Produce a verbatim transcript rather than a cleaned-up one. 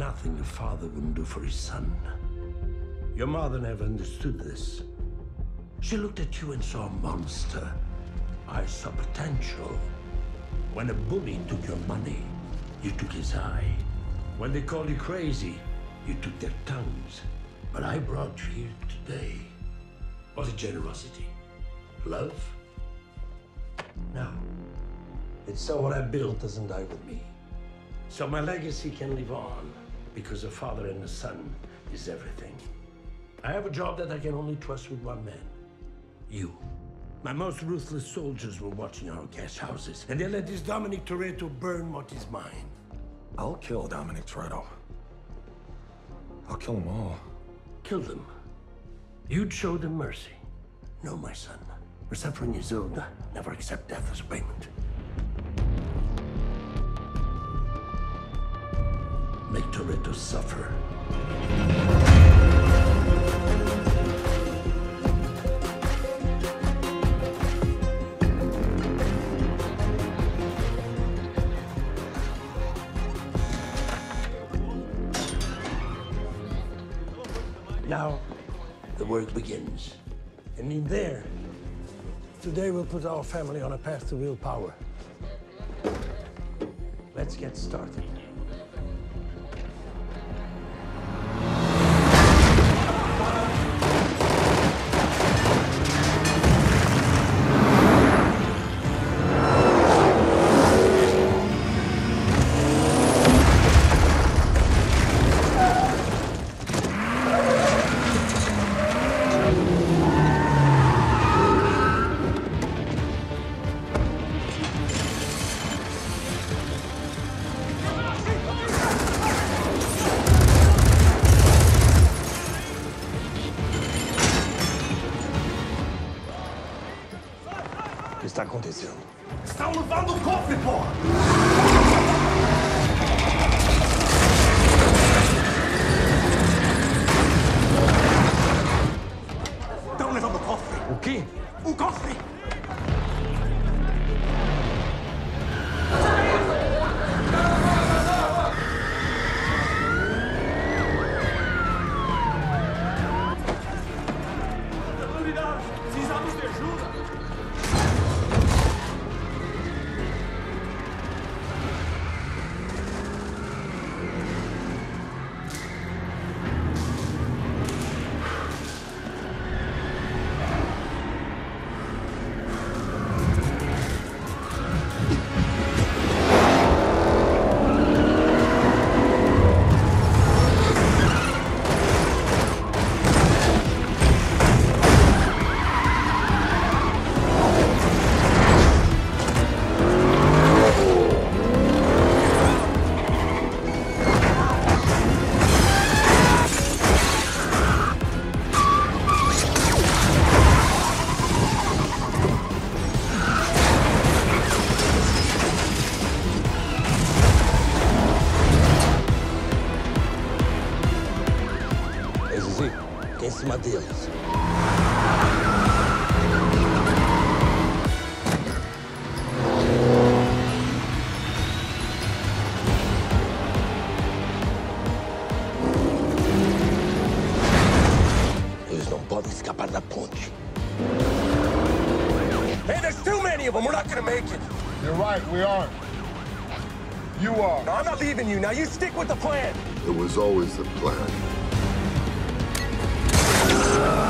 nothing a father wouldn't do for his son. Your mother never understood this. She looked at you and saw a monster. I saw potential. When a bully took your money, you took his eye. When they called you crazy, you took their tongues. But I brought you here today. Was it generosity? Love? No. It's so what I built doesn't die with me. So my legacy can live on, because a father and a son is everything. I have a job that I can only trust with one man. You. My most ruthless soldiers were watching our cash houses, and they let this Dominic Toretto burn what is mine. I'll kill Dominic Toretto. I'll kill them all. Kill them. You'd show them mercy. No, my son. Where suffering is owed, never accept death as payment. Make Toretto suffer. Now, the work begins. And in there, today we'll put our family on a path to real power. Let's get started. O que está acontecendo? Estão levando o cofre, porra! Estão levando o cofre! O quê? O cofre! Precisamos de ajuda! Em cima deles. Eles não podem escapar da ponte. Hey, there's too many of them! We're not gonna make it! You're right, we aren't. You are. No, I'm not leaving you. Now you stick with the plan! It was always the plan.